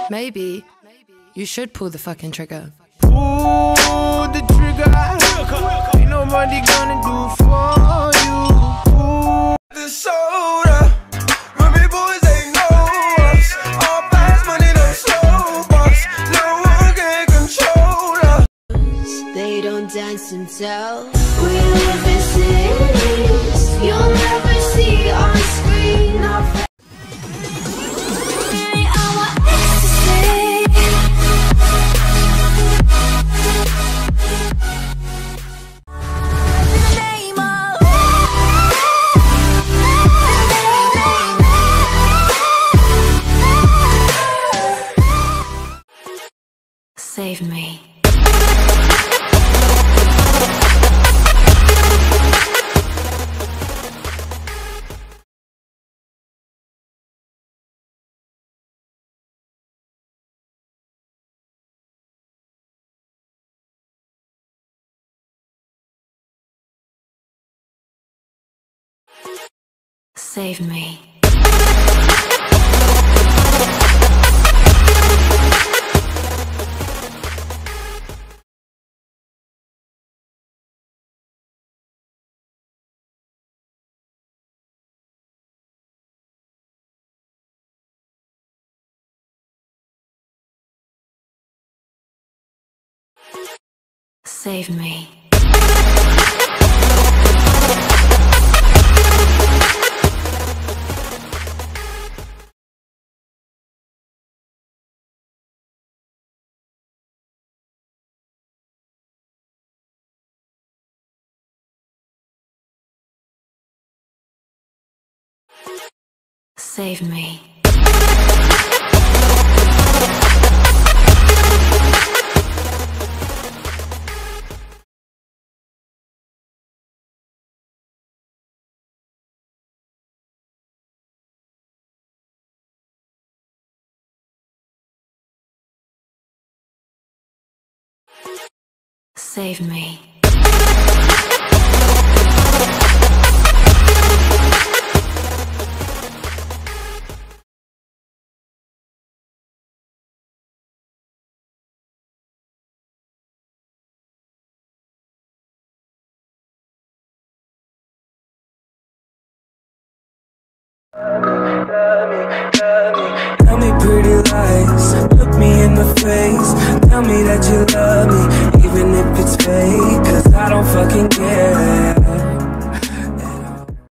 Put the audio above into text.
Maybe you should pull the fucking trigger. Pull the trigger. Ain't nobody gonna do for you. Pull the soda. Ruby boys, they know us. All fast money, no slow bucks. No one can control us. They don't dance and tell. We live in cities you'll never see on screen. Save me. Save me. Save me. Save me. Save me. Tell me pretty lies, look me in the face. Tell me that you love me, even if it's fake, 'cause I don't fucking care.